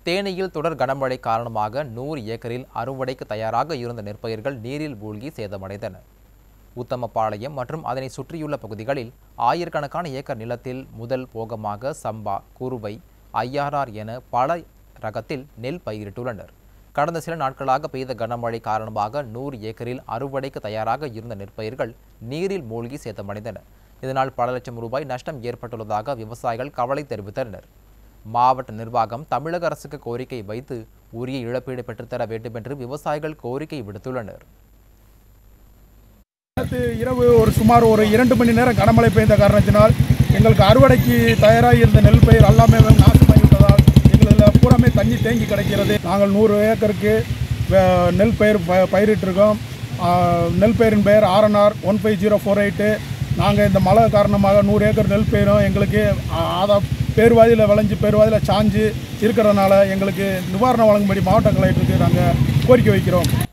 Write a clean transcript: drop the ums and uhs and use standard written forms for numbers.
தேனியில் தொடர் கனமழை காரணமாக 100 ஏக்கரில் அறுவடைக்கு தயாராக இருந்த நெற்பயிர்கள் நீரில் மூழ்கி சேதமடைந்தன. உத்தமபாளையம் மற்றும் அதனை சுற்றியுள்ள பகுதிகளில் ஆயிரக்கணக்கான ஏக்கர் நிலத்தில் முதல் போகமாக சம்பா, குருவை, ஐஆர்ஆர் என பல ரகத்தில் நெல் பயிரிட்டுள்ளனர். கடந்த சில நாட்களாக பெய்த கனமழை காரணமாக 100 ஏக்கரில் அறுவடைக்கு தயாராக இருந்த நெற்பயிர்கள் நீரில் மூழ்கி சேதமடைந்தன. இதனால் பல லட்சம் ரூபாய் நஷ்டம் ஏற்பட்டுள்ளதாக விவசாயிகள் கவலை தெரிவித்தனர். மாவட்ட நிர்வாகம் தமிழக அரசுக்கு கோரிக்கை வைத்து உரிய இழப்பீடு பெற்றுத்தர வேண்டும் என்று விவசாயிகள் கோரிக்கை விடுத்துள்ளனர். இரவு சுமார் 2 மணி நேரம் கனமழை பெய்த காரணத்தினால் எங்களுக்கு அறுவடைக்கு தயாராக இருந்த நெல் பயிர் எல்லாமே நாசமாகிவிட்டதால் எங்களுக்கு பூராமே தண்ணி தேங்கி கிடைக்கிறது. நாங்கள் 100 ஏக்கருக்கு நெல் பயிர் பயிரிட்டிருக்கோம். நெல் பயிரின் பெயர் RNR 15048. நாங்கள் இந்த மழை காரணமாக 100 ஏக்கர் நெல் பயிரும் எங்களுக்கு பேர்வாதியில் விளைஞ்சி பேர்வாதியில் சாஞ்சு இருக்கிறதுனால எங்களுக்கு நிவாரணம் வழங்கும்படி மாவட்ட கலெக்டருக்கு நாங்கள் கோரிக்கை வைக்கிறோம்.